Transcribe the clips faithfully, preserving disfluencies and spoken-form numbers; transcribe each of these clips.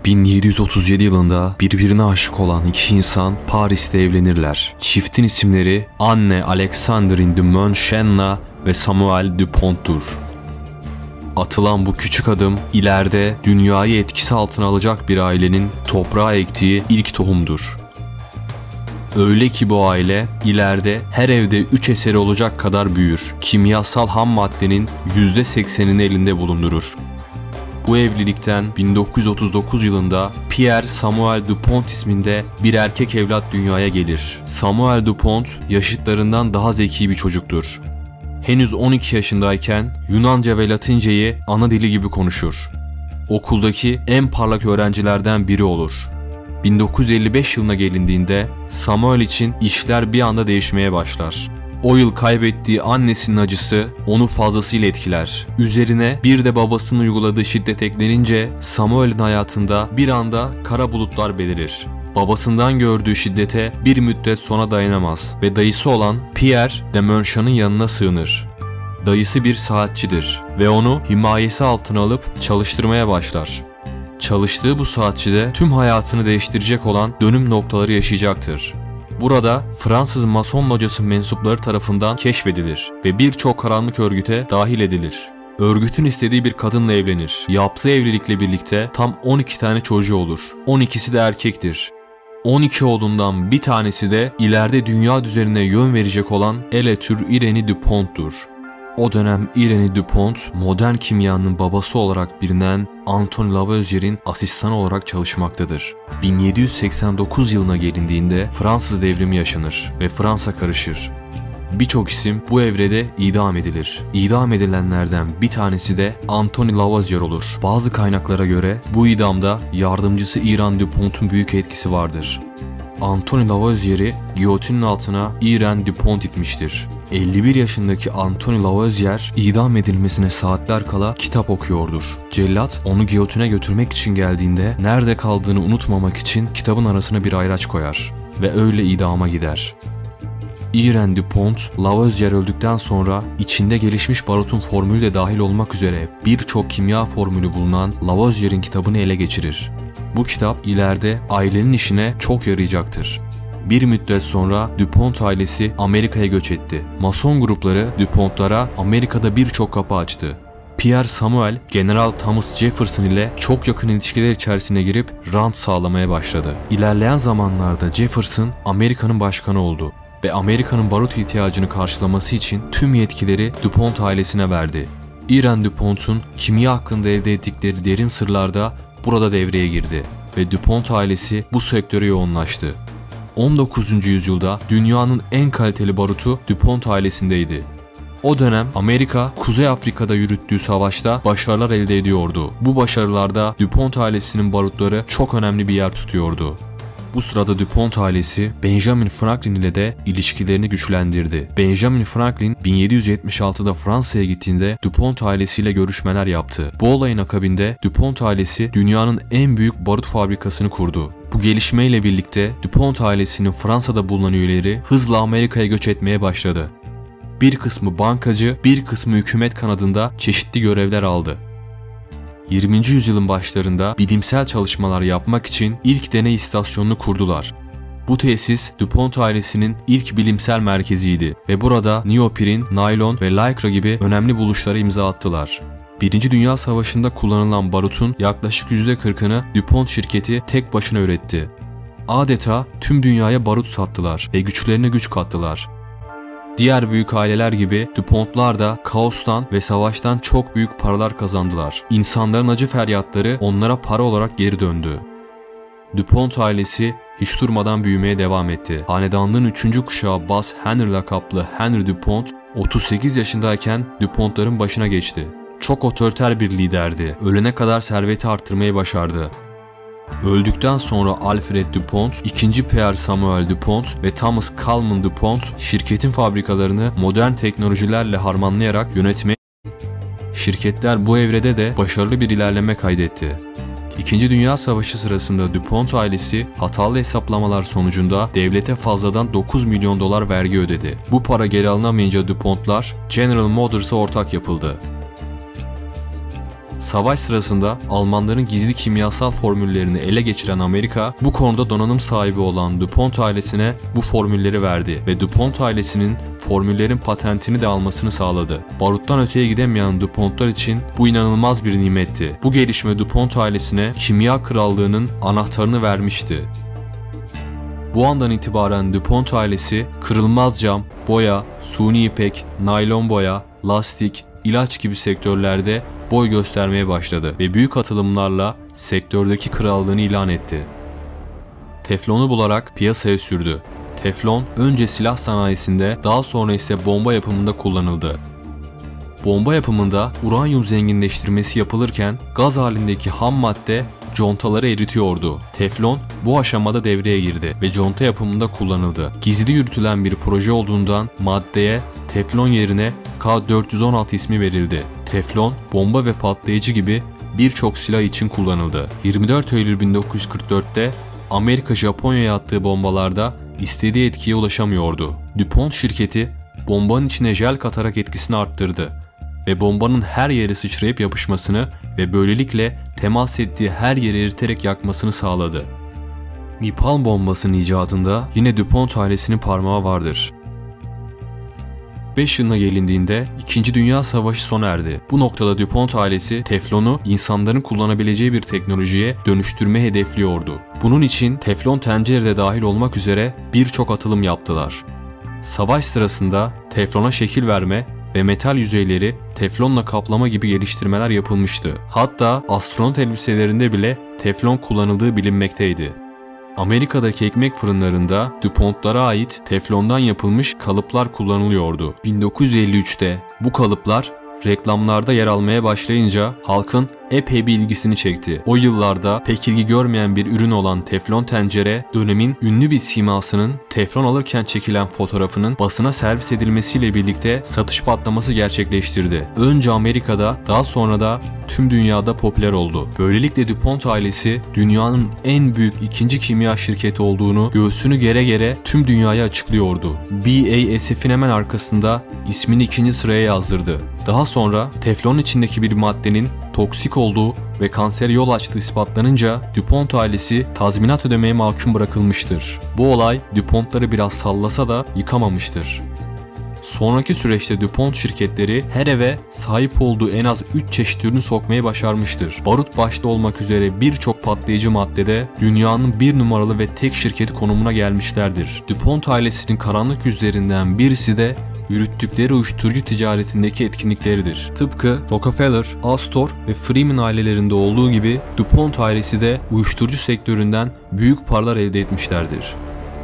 bin yedi yüz otuz yedi yılında birbirine aşık olan iki insan Paris'te evlenirler. Çiftin isimleri Anne Alexandrine de Montchenla ve Samuel Dupont'tur. Atılan bu küçük adım ileride dünyayı etkisi altına alacak bir ailenin toprağa ektiği ilk tohumdur. Öyle ki bu aile ileride her evde üç eseri olacak kadar büyür. Kimyasal ham maddenin yüzde seksenini elinde bulundurur. Bu evlilikten bin dokuz yüz otuz dokuz yılında Pierre Samuel Dupont isminde bir erkek evlat dünyaya gelir. Samuel Dupont yaşıtlarından daha zeki bir çocuktur. Henüz on iki yaşındayken Yunanca ve Latinceyi ana dili gibi konuşur. Okuldaki en parlak öğrencilerden biri olur. bin dokuz yüz elli beş yılına gelindiğinde Samuel için işler bir anda değişmeye başlar. O yıl kaybettiği annesinin acısı onu fazlasıyla etkiler. Üzerine bir de babasının uyguladığı şiddet eklenince Samuel'in hayatında bir anda kara bulutlar belirir. Babasından gördüğü şiddete bir müddet sonra dayanamaz ve dayısı olan Pierre de Montchen'in yanına sığınır. Dayısı bir saatçidir ve onu himayesi altına alıp çalıştırmaya başlar. Çalıştığı bu saatçide tüm hayatını değiştirecek olan dönüm noktaları yaşayacaktır. Burada Fransız Mason locası mensupları tarafından keşfedilir ve birçok karanlık örgüte dahil edilir. Örgütün istediği bir kadınla evlenir. Yaptığı evlilikle birlikte tam on iki tane çocuğu olur. on ikisi de erkektir. on iki oğlundan bir tanesi de ileride dünya düzenine yön verecek olan Eletür Irene Dupont'tur. O dönem Irene Dupont, modern kimyanın babası olarak bilinen Antoine Lavoisier'in asistanı olarak çalışmaktadır. bin yedi yüz seksen dokuz yılına gelindiğinde Fransız devrimi yaşanır ve Fransa karışır. Birçok isim bu evrede idam edilir. İdam edilenlerden bir tanesi de Antoine Lavoisier olur. Bazı kaynaklara göre bu idamda yardımcısı Irene Dupont'un büyük etkisi vardır. Antoine Lavoisier'i giyotinin altına Irene Dupont itmiştir. elli bir yaşındaki Antoine Lavoisier idam edilmesine saatler kala kitap okuyordur. Cellat onu giyotine götürmek için geldiğinde nerede kaldığını unutmamak için kitabın arasına bir ayraç koyar ve öyle idama gider. Irene Dupont, Lavoisier öldükten sonra içinde gelişmiş barutun formülü de dahil olmak üzere birçok kimya formülü bulunan Lavoisier'in kitabını ele geçirir. Bu kitap ileride ailenin işine çok yarayacaktır. Bir müddet sonra Dupont ailesi Amerika'ya göç etti. Mason grupları Dupont'lara Amerika'da birçok kapı açtı. Pierre Samuel, General Thomas Jefferson ile çok yakın ilişkiler içerisine girip rant sağlamaya başladı. İlerleyen zamanlarda Jefferson Amerika'nın başkanı oldu ve Amerika'nın barut ihtiyacını karşılaması için tüm yetkileri Dupont ailesine verdi. Irene Dupont'un kimya hakkında elde ettikleri derin sırlar da burada devreye girdi ve Dupont ailesi bu sektöre yoğunlaştı. on dokuzuncu yüzyılda dünyanın en kaliteli barutu Dupont ailesindeydi. O dönem Amerika, Kuzey Afrika'da yürüttüğü savaşta başarılar elde ediyordu. Bu başarılarda Dupont ailesinin barutları çok önemli bir yer tutuyordu. Bu sırada Dupont ailesi Benjamin Franklin ile de ilişkilerini güçlendirdi. Benjamin Franklin bin yedi yüz yetmiş altıda Fransa'ya gittiğinde Dupont ailesiyle görüşmeler yaptı. Bu olayın akabinde Dupont ailesi dünyanın en büyük barut fabrikasını kurdu. Bu gelişmeyle birlikte Dupont ailesinin Fransa'da bulunan üyeleri hızla Amerika'ya göç etmeye başladı. Bir kısmı bankacı, bir kısmı hükümet kanadında çeşitli görevler aldı. yirminci yüzyılın başlarında bilimsel çalışmalar yapmak için ilk deney istasyonunu kurdular. Bu tesis Dupont ailesinin ilk bilimsel merkeziydi ve burada neoprin, naylon ve lycra gibi önemli buluşlara imza attılar. Birinci Dünya Savaşı'nda kullanılan barutun yaklaşık yüzde kırkını Dupont şirketi tek başına üretti. Adeta tüm dünyaya barut sattılar ve güçlerine güç kattılar. Diğer büyük aileler gibi Dupont'lar da kaostan ve savaştan çok büyük paralar kazandılar. İnsanların acı feryatları onlara para olarak geri döndü. Dupont ailesi hiç durmadan büyümeye devam etti. Hanedanlığın üçüncü kuşağı Bas Henry lakaplı Henry Dupont, otuz sekiz yaşındayken Dupont'ların başına geçti. Çok otoriter bir liderdi. Ölene kadar serveti arttırmayı başardı. Öldükten sonra Alfred Dupont, ikinci Pierre Samuel Dupont ve Thomas Calman Dupont şirketin fabrikalarını modern teknolojilerle harmanlayarak yönetmeye şirketler bu evrede de başarılı bir ilerleme kaydetti. İkinci Dünya Savaşı sırasında Dupont ailesi hatalı hesaplamalar sonucunda devlete fazladan dokuz milyon dolar vergi ödedi. Bu para geri alınamayınca Dupont'lar General Motors'a ortak yapıldı. Savaş sırasında Almanların gizli kimyasal formüllerini ele geçiren Amerika, bu konuda donanım sahibi olan DuPont ailesine bu formülleri verdi ve DuPont ailesinin formüllerin patentini de almasını sağladı. Baruttan öteye gidemeyen DuPont'lar için bu inanılmaz bir nimetti. Bu gelişme DuPont ailesine kimya krallığının anahtarını vermişti. Bu andan itibaren DuPont ailesi kırılmaz cam, boya, suni ipek, naylon boya, lastik, ilaç gibi sektörlerde boy göstermeye başladı ve büyük atılımlarla sektördeki krallığını ilan etti. Teflonu bularak piyasaya sürdü. Teflon önce silah sanayisinde, daha sonra ise bomba yapımında kullanıldı. Bomba yapımında uranyum zenginleştirmesi yapılırken gaz halindeki ham madde contaları eritiyordu. Teflon bu aşamada devreye girdi ve conta yapımında kullanıldı. Gizli yürütülen bir proje olduğundan maddeye teflon yerine K dört yüz on altı ismi verildi. Teflon, bomba ve patlayıcı gibi birçok silah için kullanıldı. yirmi dört Eylül bin dokuz yüz kırk dört'te Amerika Japonya'ya attığı bombalarda istediği etkiye ulaşamıyordu. DuPont şirketi bombanın içine jel katarak etkisini arttırdı ve bombanın her yere sıçrayıp yapışmasını ve böylelikle temas ettiği her yeri eriterek yakmasını sağladı. Napalm bombasının icadında yine DuPont ailesinin parmağı vardır. beş yılına gelindiğinde İkinci Dünya Savaşı sona erdi. Bu noktada DuPont ailesi teflonu insanların kullanabileceği bir teknolojiye dönüştürme hedefliyordu. Bunun için teflon tencere de dahil olmak üzere birçok atılım yaptılar. Savaş sırasında teflona şekil verme ve metal yüzeyleri teflonla kaplama gibi geliştirmeler yapılmıştı. Hatta astronot elbiselerinde bile teflon kullanıldığı bilinmekteydi. Amerika'daki ekmek fırınlarında DuPont'lara ait teflondan yapılmış kalıplar kullanılıyordu. bin dokuz yüz elli üç'te bu kalıplar reklamlarda yer almaya başlayınca halkın epey bir ilgisini çekti. O yıllarda pek ilgi görmeyen bir ürün olan teflon tencere, dönemin ünlü bir simasının teflon alırken çekilen fotoğrafının basına servis edilmesiyle birlikte satış patlaması gerçekleştirdi. Önce Amerika'da, daha sonra da tüm dünyada popüler oldu. Böylelikle DuPont ailesi dünyanın en büyük ikinci kimya şirketi olduğunu göğsünü gere gere tüm dünyaya açıklıyordu. B A S F'in hemen arkasında ismini ikinci sıraya yazdırdı. Daha sonra teflon içindeki bir maddenin toksik olduğu ve kansere yol açtığı ispatlanınca DuPont ailesi tazminat ödemeye mahkum bırakılmıştır. Bu olay DuPont'ları biraz sallasa da yıkamamıştır. Sonraki süreçte DuPont şirketleri her eve sahip olduğu en az üç çeşit ürünü sokmayı başarmıştır. Barut başta olmak üzere birçok patlayıcı maddede dünyanın bir numaralı ve tek şirketi konumuna gelmişlerdir. DuPont ailesinin karanlık yüzlerinden birisi de yürüttükleri uyuşturucu ticaretindeki etkinlikleridir. Tıpkı Rockefeller, Astor ve Freeman ailelerinde olduğu gibi DuPont ailesi de uyuşturucu sektöründen büyük paralar elde etmişlerdir.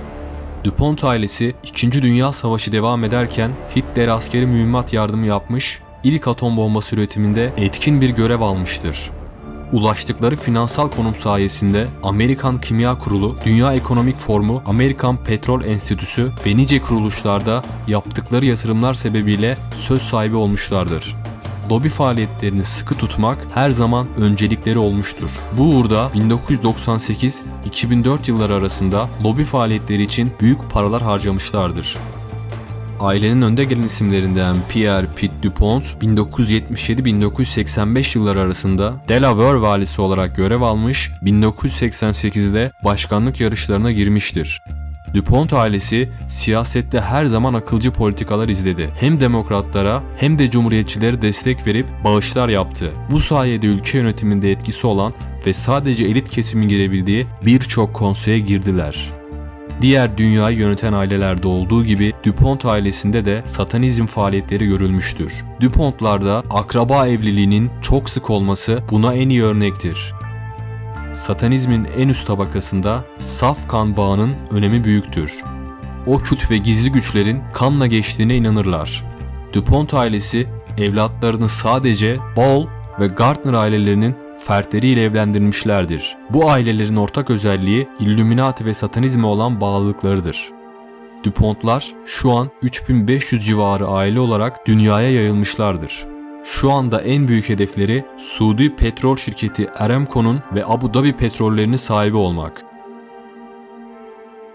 DuPont ailesi İkinci Dünya Savaşı devam ederken Hitler'e askeri mühimmat yardımı yapmış, ilk atom bombası üretiminde etkin bir görev almıştır. Ulaştıkları finansal konum sayesinde Amerikan Kimya Kurulu, Dünya Ekonomik Forumu, Amerikan Petrol Enstitüsü ve nice kuruluşlarda yaptıkları yatırımlar sebebiyle söz sahibi olmuşlardır. Lobi faaliyetlerini sıkı tutmak her zaman öncelikleri olmuştur. Bu uğurda bin dokuz yüz doksan sekiz iki bin dört yılları arasında lobi faaliyetleri için büyük paralar harcamışlardır. Ailenin önde gelen isimlerinden Pierre Pitt DuPont, bin dokuz yüz yetmiş yedi bin dokuz yüz seksen beş yılları arasında Delaware valisi olarak görev almış, bin dokuz yüz seksen sekiz'de başkanlık yarışlarına girmiştir. DuPont ailesi siyasette her zaman akılcı politikalar izledi. Hem demokratlara hem de cumhuriyetçilere destek verip bağışlar yaptı. Bu sayede ülke yönetiminde etkisi olan ve sadece elit kesimin girebildiği birçok konseye girdiler. Diğer dünyayı yöneten ailelerde olduğu gibi DuPont ailesinde de satanizm faaliyetleri görülmüştür. DuPont'larda akraba evliliğinin çok sık olması buna en iyi örnektir. Satanizmin en üst tabakasında saf kan bağının önemi büyüktür. Okült ve gizli güçlerin kanla geçtiğine inanırlar. DuPont ailesi evlatlarını sadece Ball ve Gardner ailelerinin fertleriyle evlendirmişlerdir. Bu ailelerin ortak özelliği Illuminati ve satanizme olan bağlılıklarıdır. DuPont'lar şu an üç bin beş yüz civarı aile olarak dünyaya yayılmışlardır. Şu anda en büyük hedefleri Suudi petrol şirketi Aramco'nun ve Abu Dhabi petrollerinin sahibi olmak.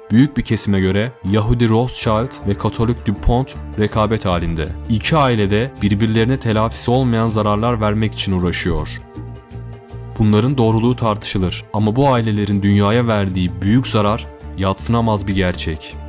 Büyük bir kesime göre Yahudi Rothschild ve Katolik Dupont rekabet halinde. İki aile de birbirlerine telafisi olmayan zararlar vermek için uğraşıyor. Bunların doğruluğu tartışılır ama bu ailelerin dünyaya verdiği büyük zarar yadsınamaz bir gerçek.